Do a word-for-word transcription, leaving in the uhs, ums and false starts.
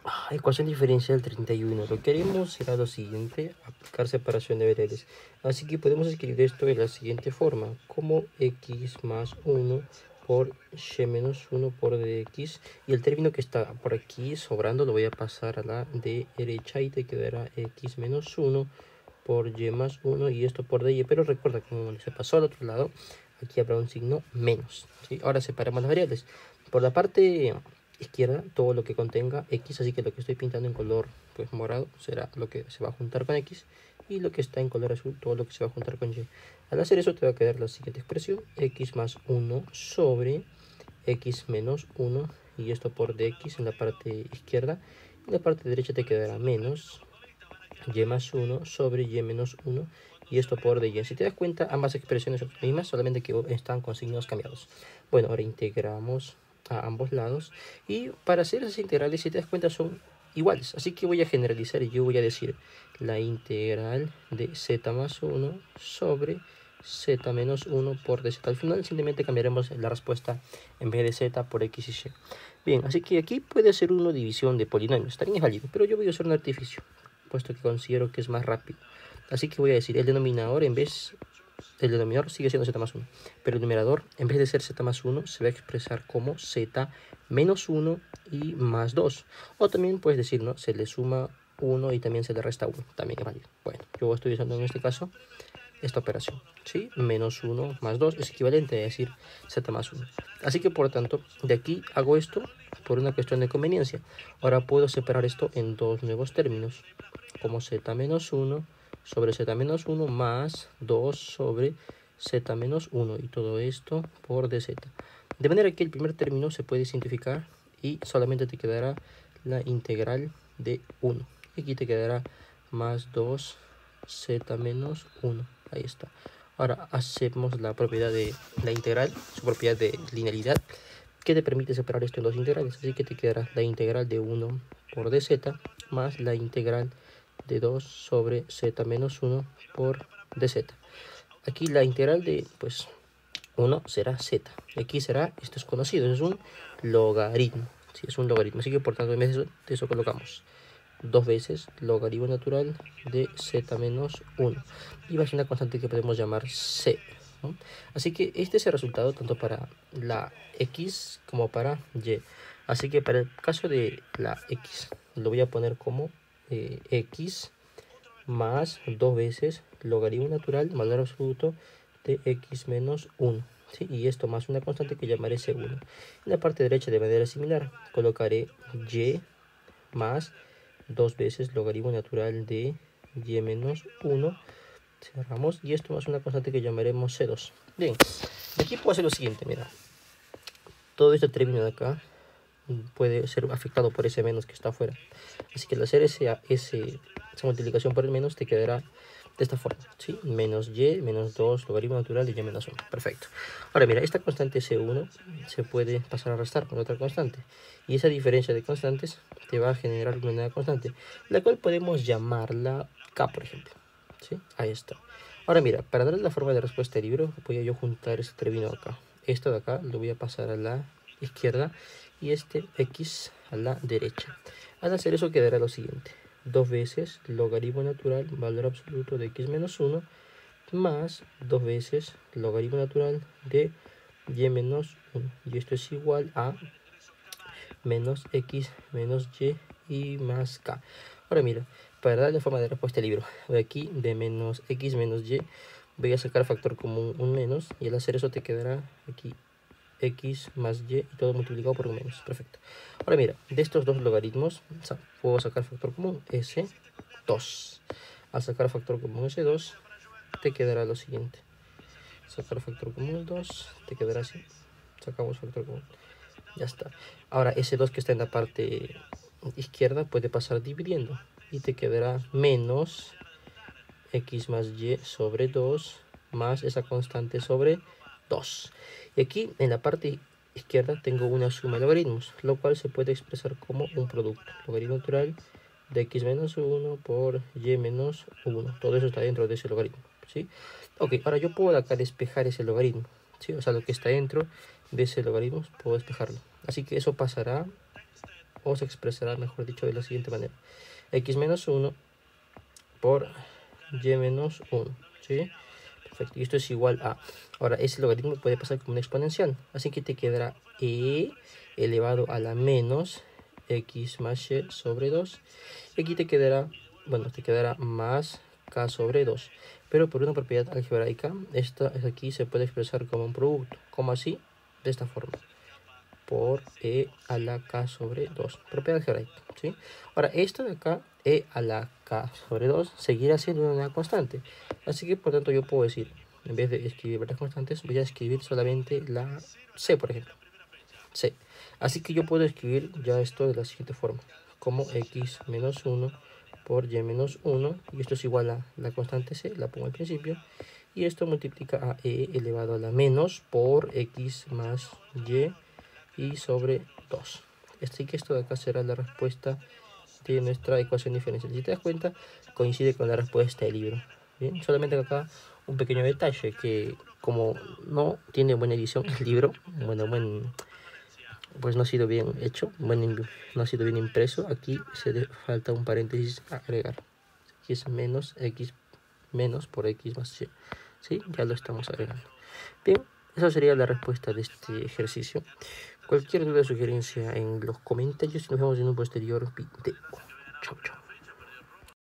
Ah, ecuación diferencial treinta y uno. Lo que haremos será lo siguiente, aplicar separación de variables. Así que podemos escribir esto de la siguiente forma, como x más uno por y menos uno por dx. Y el término que está por aquí sobrando lo voy a pasar a la derecha y te quedará x menos uno por y más uno y esto por dy. Pero recuerda, como se pasó al otro lado, aquí habrá un signo menos, ¿sí? Ahora separamos las variables. Por la parte izquierda, todo lo que contenga x, así que lo que estoy pintando en color pues morado será lo que se va a juntar con x, y lo que está en color azul, todo lo que se va a juntar con y. Al hacer eso te va a quedar la siguiente expresión, x más uno sobre x menos uno, y esto por dx en la parte izquierda. En la parte derecha te quedará menos y más uno sobre y menos uno, y esto por dy. Si te das cuenta, ambas expresiones son las mismas, solamente que están con signos cambiados. Bueno, ahora integramos a ambos lados, y para hacer esas integrales, si te das cuenta, son iguales. Así que voy a generalizar y yo voy a decir la integral de z más uno sobre z menos uno por dz. Al final simplemente cambiaremos la respuesta, en vez de z por x y y. Bien, así que aquí puede ser una división de polinomios, también es válido, pero yo voy a usar un artificio, puesto que considero que es más rápido. Así que voy a decir el denominador, en vez el denominador sigue siendo z más uno, pero el numerador, en vez de ser z más uno, se va a expresar como z menos uno y más dos. O también puedes decir, ¿no?, se le suma uno y también se le resta uno, también es válido. Bueno, yo estoy usando en este caso esta operación, ¿sí? Menos uno más dos es equivalente a decir z más uno. Así que, por lo tanto, de aquí hago esto por una cuestión de conveniencia. Ahora puedo separar esto en dos nuevos términos, como z menos uno sobre z menos uno más dos sobre z menos uno, y todo esto por dz. De manera que el primer término se puede simplificar y solamente te quedará la integral de uno. Y aquí te quedará más dos z menos uno. Ahí está. Ahora hacemos la propiedad de la integral, su propiedad de linealidad, que te permite separar esto en dos integrales. Así que te quedará la integral de uno por dz más la integral de dos sobre z menos uno por dz. Aquí la integral de pues uno será z. Aquí será, esto es conocido, es un logaritmo. Sí, es un logaritmo. Así que, por tanto, en vez de eso, de eso colocamos dos veces logaritmo natural de z menos uno, y va a ser una constante que podemos llamar c, ¿no? Así que este es el resultado tanto para la x como para y. Así que para el caso de la x lo voy a poner como eh, x más dos veces logaritmo natural, valor absoluto de x menos uno, ¿sí? Y esto más una constante que llamaré c uno. En la parte derecha, de manera similar, colocaré y más dos veces logaritmo natural de y menos uno, cerramos, y esto más una constante que llamaremos c dos. Bien, de aquí puedo hacer lo siguiente, mira, todo este término de acá puede ser afectado por ese menos que está afuera, así que al hacer ese, ese, esa multiplicación por el menos te quedará de esta forma, ¿sí? Menos y menos dos logaritmo natural de y menos uno. Perfecto. Ahora mira, esta constante c uno se puede pasar a restar con otra constante, y esa diferencia de constantes te va a generar una nueva constante, la cual podemos llamarla k, por ejemplo, ¿sí? Ahí está. Ahora mira, para darle la forma de respuesta del libro, voy a yo juntar este término acá. Esto de acá lo voy a pasar a la izquierda y este x a la derecha. Al hacer eso quedará lo siguiente: dos veces logaritmo natural, valor absoluto de x menos uno, más dos veces logaritmo natural de y menos uno. Y esto es igual a menos x menos y y más k. Ahora mira, para darle forma de respuesta al libro, de aquí de menos x menos y voy a sacar factor común un menos, y al hacer eso te quedará aquí x más y, y todo multiplicado por un menos. Perfecto. Ahora mira, de estos dos logaritmos puedo sacar factor común ese dos. Al sacar factor común ese dos te quedará lo siguiente: sacar factor común dos te quedará así. Sacamos factor común, ya está. Ahora ese dos que está en la parte izquierda puede pasar dividiendo, y te quedará menos x más y sobre dos más esa constante sobre dos. Y aquí en la parte izquierda tengo una suma de logaritmos, lo cual se puede expresar como un producto. Logaritmo natural de x menos uno por y menos uno. Todo eso está dentro de ese logaritmo, ¿sí? Ok, ahora yo puedo acá despejar ese logaritmo, ¿sí? O sea, lo que está dentro de ese logaritmo puedo despejarlo. Así que eso pasará o se expresará, mejor dicho, de la siguiente manera. X menos uno por y menos uno, ¿sí? Perfecto, y esto es igual a... Ahora, ese logaritmo puede pasar como una exponencial, así que te quedará e elevado a la menos x más y sobre dos. Y aquí te quedará, bueno, te quedará más k sobre dos. Pero por una propiedad algebraica, esta aquí se puede expresar como un producto, como así, de esta forma. Por e a la k sobre dos. Propiedad algebraica, ¿sí? Ahora, esto de acá, e a la k sobre dos, seguirá siendo una constante. Así que, por tanto, yo puedo decir, en vez de escribir varias constantes, voy a escribir solamente la c, por ejemplo. C. Así que yo puedo escribir ya esto de la siguiente forma. Como x menos uno por y menos uno. Y esto es igual a la constante c, la pongo al principio. Y esto multiplica a e elevado a la menos por x más y y sobre dos. Así que esto de acá será la respuesta de nuestra ecuación diferencial. Si te das cuenta, coincide con la respuesta del libro. Bien, solamente acá un pequeño detalle, que como no tiene buena edición el libro, bueno, buen, pues no ha sido bien hecho, bueno, no ha sido bien impreso, aquí se le falta un paréntesis a agregar. Aquí es menos x menos por x más y. ¿Sí? Ya lo estamos agregando. Bien, esa sería la respuesta de este ejercicio. Cualquier duda o sugerencia en los comentarios y nos vemos en un posterior video. Chau, chau.